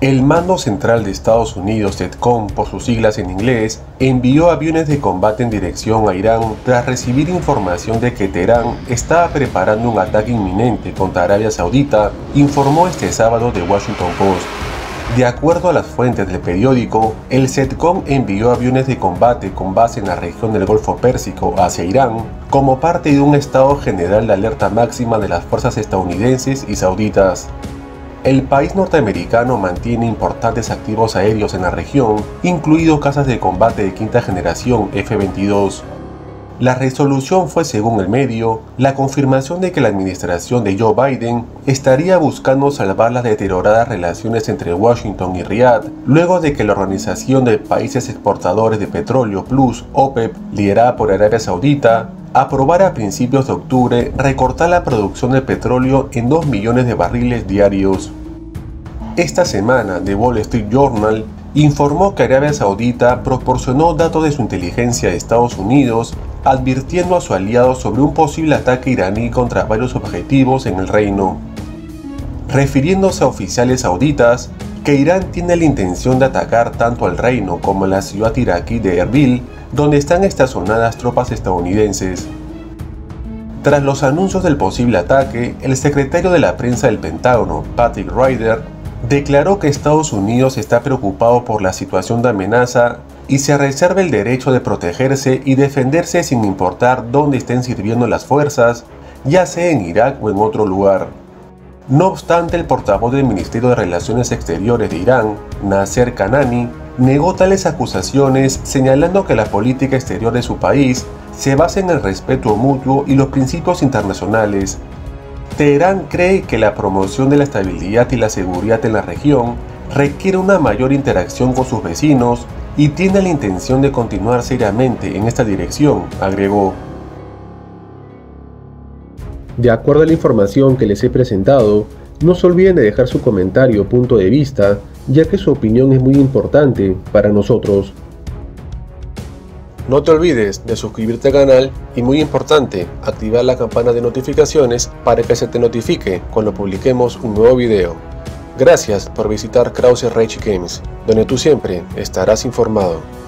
El Mando Central de Estados Unidos, CENTCOM por sus siglas en inglés, envió aviones de combate en dirección a Irán tras recibir información de que Teherán estaba preparando un ataque inminente contra Arabia Saudita, informó este sábado The Washington Post. De acuerdo a las fuentes del periódico, el CENTCOM envió aviones de combate con base en la región del Golfo Pérsico hacia Irán como parte de un estado general de alerta máxima de las fuerzas estadounidenses y sauditas. El país norteamericano mantiene importantes activos aéreos en la región, incluidos cazas de combate de quinta generación F-22. La resolución fue, según el medio, la confirmación de que la administración de Joe Biden estaría buscando salvar las deterioradas relaciones entre Washington y Riad, luego de que la Organización de Países Exportadores de Petróleo Plus, OPEP, liderada por Arabia Saudita, aprobara a principios de octubre recortar la producción de petróleo en 2 millones de barriles diarios. Esta semana, The Wall Street Journal informó que Arabia Saudita proporcionó datos de su inteligencia a Estados Unidos, advirtiendo a su aliado sobre un posible ataque iraní contra varios objetivos en el reino. Refiriéndose a oficiales sauditas, que Irán tiene la intención de atacar tanto al reino como a la ciudad iraquí de Erbil, donde están estacionadas tropas estadounidenses. Tras los anuncios del posible ataque, el secretario de la prensa del Pentágono, Patrick Ryder, declaró que Estados Unidos está preocupado por la situación de amenaza y se reserva el derecho de protegerse y defenderse sin importar dónde estén sirviendo las fuerzas, ya sea en Irak o en otro lugar. No obstante, el portavoz del Ministerio de Relaciones Exteriores de Irán, Nasser Kanani, negó tales acusaciones, señalando que la política exterior de su país se basa en el respeto mutuo y los principios internacionales. Teherán cree que la promoción de la estabilidad y la seguridad en la región requiere una mayor interacción con sus vecinos y tiene la intención de continuar seriamente en esta dirección, agregó. De acuerdo a la información que les he presentado, no se olviden de dejar su comentario o punto de vista, ya que su opinión es muy importante para nosotros. No te olvides de suscribirte al canal y, muy importante, activar la campana de notificaciones para que se te notifique cuando publiquemos un nuevo video. Gracias por visitar Krause Rage Games, donde tú siempre estarás informado.